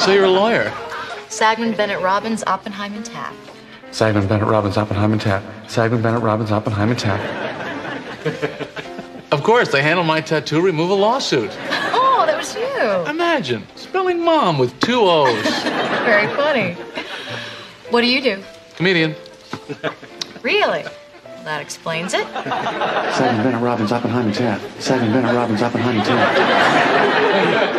So you're a lawyer. Sagman, Bennett, Robbins, Oppenheim, and Tapp. Sagman, Bennett, Robbins, Oppenheim, and Tapp. Sagman, Bennett, Robbins, Oppenheim, and Tapp. Of course, they handled my tattoo removal lawsuit. Oh, that was you. Imagine spelling mom with 2 O's. Very funny. What do you do? Comedian. Really? Well, that explains it. Sagman, Bennett, Robbins, Oppenheim, and Tapp. Sagman, Bennett, Robbins, Oppenheim, and Tapp.